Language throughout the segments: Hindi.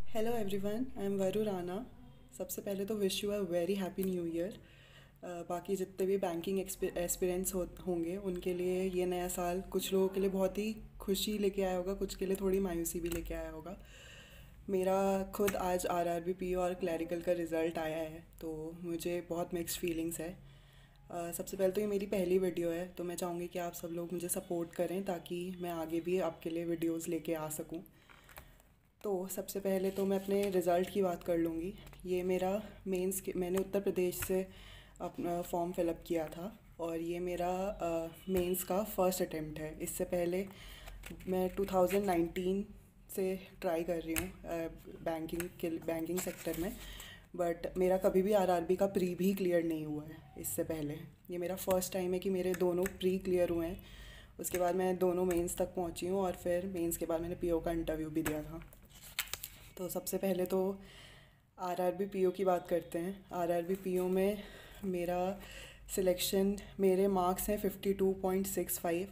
हेलो एवरीवन, आई एम वरु राणा। सबसे पहले तो wish you a very happy new year. बाकी जितने भी बैंकिंग एक्सपीरियंस होंगे उनके लिए ये नया साल कुछ लोगों के लिए बहुत ही खुशी लेके आया होगा, कुछ के लिए थोड़ी मायूसी भी लेके आया होगा। मेरा खुद आज आरआरबी और क्लैरिकल का रिज़ल्ट आया है, तो मुझे बहुत मिक्स्ड फीलिंग्स है। सबसे पहले तो ये मेरी पहली वीडियो है, तो मैं चाहूँगी कि आप सब लोग मुझे सपोर्ट करें ताकि मैं आगे भी आपके लिए वीडियोस लेके आ सकूँ। तो सबसे पहले तो मैं अपने रिज़ल्ट की बात कर लूँगी। ये मेरा मेंस के मैंने उत्तर प्रदेश से अपना फॉर्म फिलअप किया था, और ये मेरा मेंस का फर्स्ट अटेम्प्ट है। इससे पहले मैं 2019 से ट्राई कर रही हूँ बैंकिंग सेक्टर में, बट मेरा कभी भी आरआरबी का प्री भी क्लियर नहीं हुआ है। इससे पहले ये मेरा फर्स्ट टाइम है कि मेरे दोनों प्री क्लियर हुए हैं। उसके बाद मैं दोनों मेंस तक पहुंची हूँ, और फिर मेंस के बाद मैंने पीओ का इंटरव्यू भी दिया था। तो सबसे पहले तो आरआरबी पीओ की बात करते हैं। आरआरबी पीओ में मेरा सिलेक्शन, मेरे मार्क्स हैं 52.65,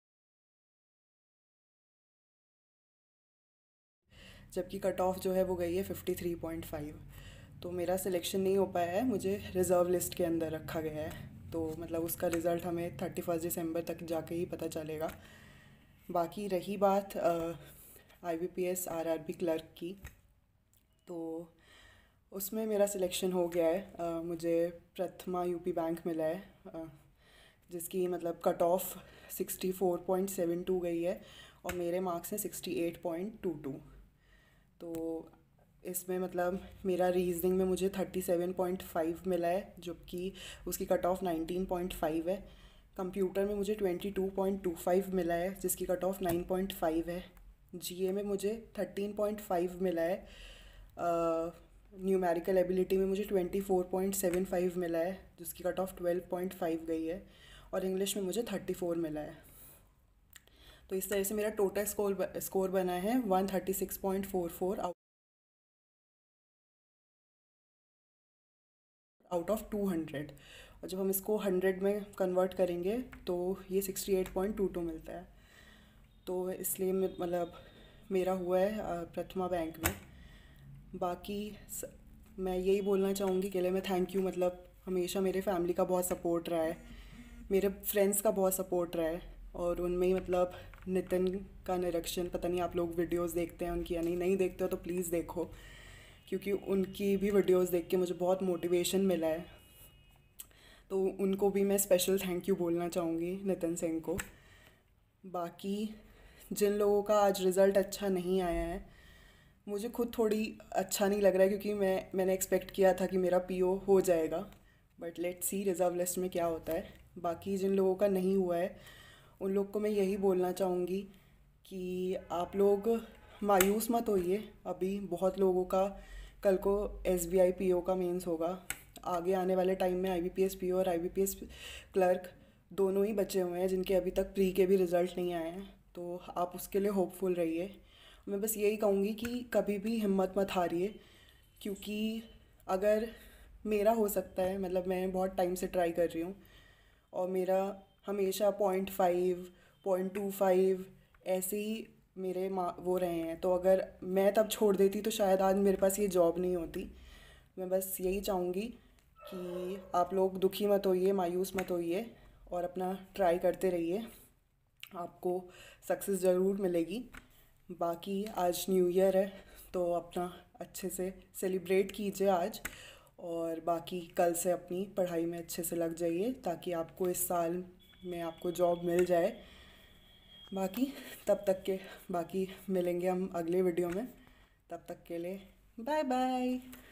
जबकि कट ऑफ जो है वो गई है 53.5। तो मेरा सिलेक्शन नहीं हो पाया है, मुझे रिज़र्व लिस्ट के अंदर रखा गया है। तो मतलब उसका रिज़ल्ट हमें 31 दिसंबर तक जाके ही पता चलेगा। बाकी रही बात आईबीपीएस आरआरबी क्लर्क की, तो उसमें मेरा सिलेक्शन हो गया है। मुझे प्रथमा यूपी बैंक मिला है, जिसकी मतलब कट ऑफ 64.72 गई है, और मेरे मार्क्स हैं 68.22। तो इसमें मतलब मेरा रीजनिंग में मुझे 37.5 मिला है, जबकि उसकी कट ऑफ 19.5 है। कंप्यूटर में मुझे 22.25 मिला है, जिसकी कट ऑफ 9.5 है। जीए में मुझे 13.5 मिला है। न्यूमेरिकल एबिलिटी में मुझे 24.75 मिला है, जिसकी कट ऑफ 12.5 गई है। और इंग्लिश में मुझे 34 मिला है। तो इस तरह से मेरा टोटल स्कोर बना है 136.44 आउट ऑफ 200। और जब हम इसको 100 में कन्वर्ट करेंगे तो ये 68.22 मिलता है। तो इसलिए मतलब मेरा हुआ है प्रथमा बैंक में। बाकी मैं यही बोलना चाहूँगी के लिए मैं थैंक यू, मतलब हमेशा मेरे फैमिली का बहुत सपोर्ट रहा है, मेरे फ्रेंड्स का बहुत सपोर्ट रहा है। और उनमें ही मतलब नितिन का निरीक्षण, पता नहीं आप लोग वीडियोस देखते हैं उनकी या नहीं, नहीं देखते हो तो प्लीज़ देखो, क्योंकि उनकी भी वीडियोस देख के मुझे बहुत मोटिवेशन मिला है। तो उनको भी मैं स्पेशल थैंक यू बोलना चाहूँगी, नितिन सिंह को। बाकी जिन लोगों का आज रिज़ल्ट अच्छा नहीं आया है, मुझे खुद थोड़ी अच्छा नहीं लग रहा है, क्योंकि मैंने एक्सपेक्ट किया था कि मेरा पीओ हो जाएगा। But let's see reserve list में क्या होता है। बाकी जिन लोगों का नहीं हुआ है उन लोग को मैं यही बोलना चाहूँगी कि आप लोग मायूस मत होइए। अभी बहुत लोगों का कल को एसबीआई पीओ का मेंस होगा। आगे आने वाले टाइम में आईबीपीएस पीओ और आईबीपीएस क्लर्क दोनों ही बचे हुए हैं जिनके अभी तक प्री के भी रिज़ल्ट नहीं आए हैं। तो आप उसके लिए होपफुल रहिए। मैं बस यही कहूँगी कि कभी भी हिम्मत मत हारिए, क्योंकि अगर मेरा हो सकता है, मतलब मैं बहुत टाइम से ट्राई कर रही हूँ और मेरा हमेशा 0.5 0.25 ऐसे ही मेरे वो रहे हैं। तो अगर मैं तब छोड़ देती तो शायद आज मेरे पास ये जॉब नहीं होती। मैं बस यही चाहूँगी कि आप लोग दुखी मत होइए, मायूस मत होइए, और अपना ट्राई करते रहिए। आपको सक्सेस ज़रूर मिलेगी। बाकी आज न्यू ईयर है, तो अपना अच्छे से सेलिब्रेट कीजिए आज। और बाकी कल से अपनी पढ़ाई में अच्छे से लग जाइए ताकि आपको इस साल में आपको जॉब मिल जाए। बाकी तब तक के बाकी मिलेंगे हम अगले वीडियो में। तब तक के लिए बाय बाय।